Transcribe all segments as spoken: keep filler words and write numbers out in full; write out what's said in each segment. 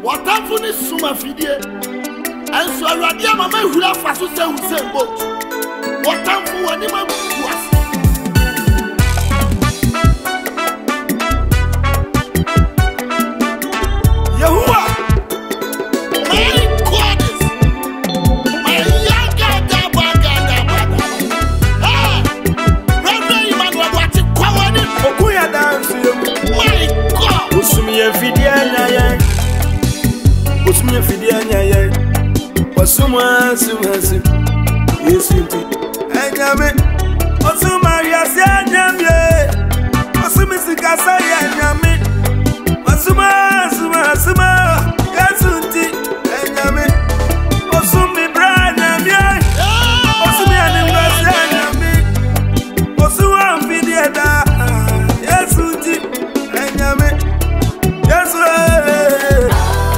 What I'm for this summer video. And so I read my man who have fast to say who say boat. What I'm for animal was. Yahuwah, my goddess, my young gada bagada bada. Ah, Reverend Emmanuel, what you call it? Okuya dance you. My God, Usumi efidia nyaya. Usumi efidia nyaya. Wasuma sumasu. Yesuti. Enyame. Wasuma yasi enyame. Wasumi sikasa enyame. Wasuma suma suma. Yesuti. Enyame. Wasumi bra enyame. Wasumi animasi enyame. Wasuma efidia da. Yesuti. Enyame. Yesuti.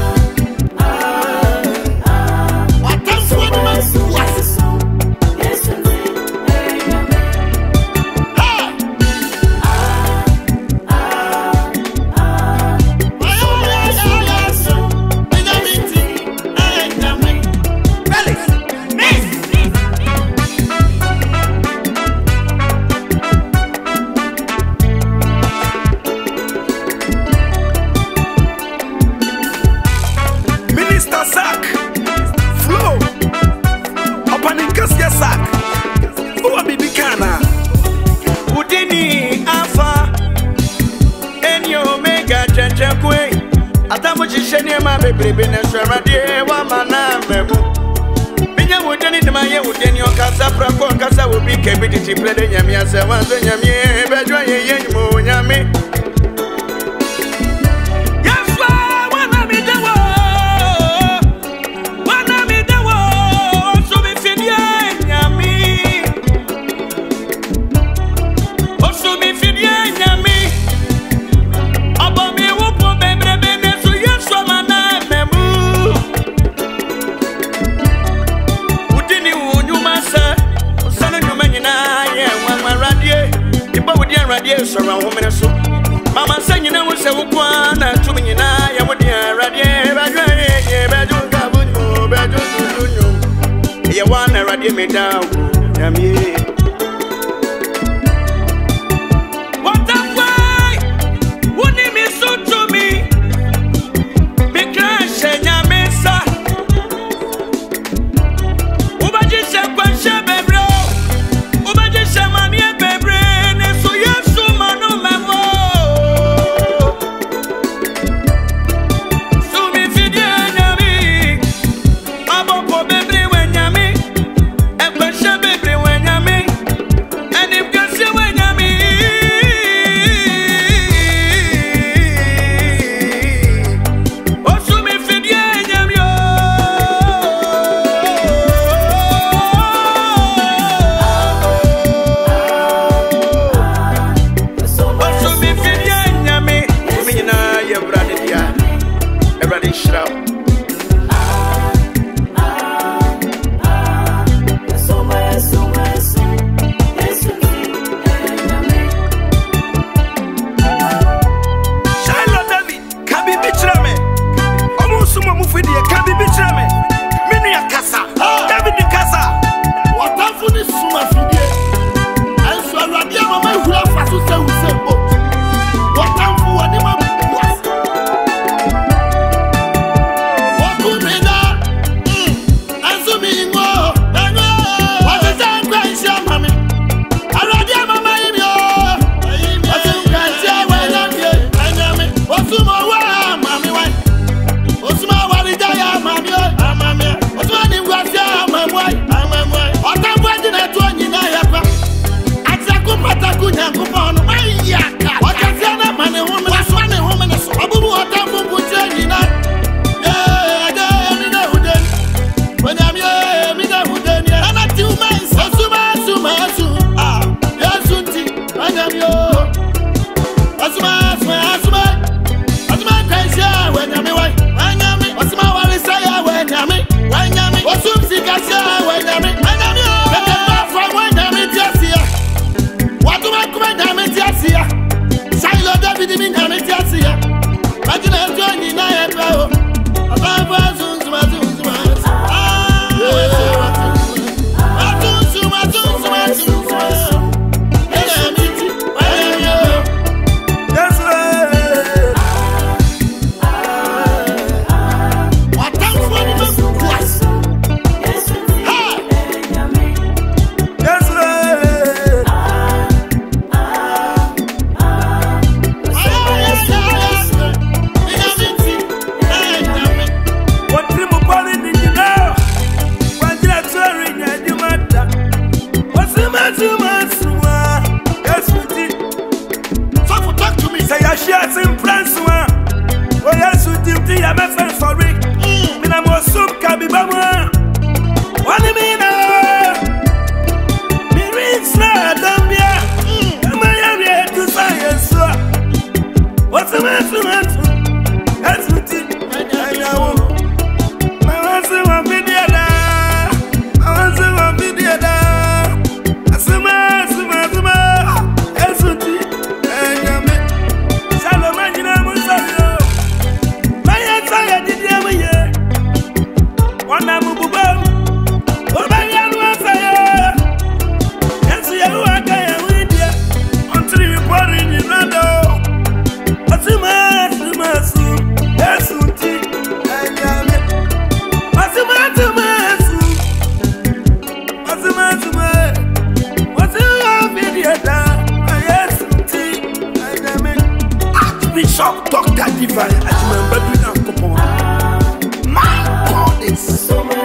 Baby, na shara de wa mana memu. Binya wodani de maye wodani o kasa prako kasa wo bi ke bi ti plede nyame ase wan so nyame be jo ye ye mo nyame. Yaswa wana mi dewo. Wana mi dewo so mi fidie nyame. O so mi fidie nyame. Aba mi wo po bebre bene so yeswa mana radio so ran wo mene so mama sanyi na wo se wo kwa na tumi nyina ya wo dia radio radio ye radio ka bu no radio du no ye wa na radio me da na mi what the way woni mi so to me mi crash nya me sa wo ba ji se kwa she bebro wo ba ji se mani bebre What do I come Doctor Divine, I remember you, Uncle. My God is so much.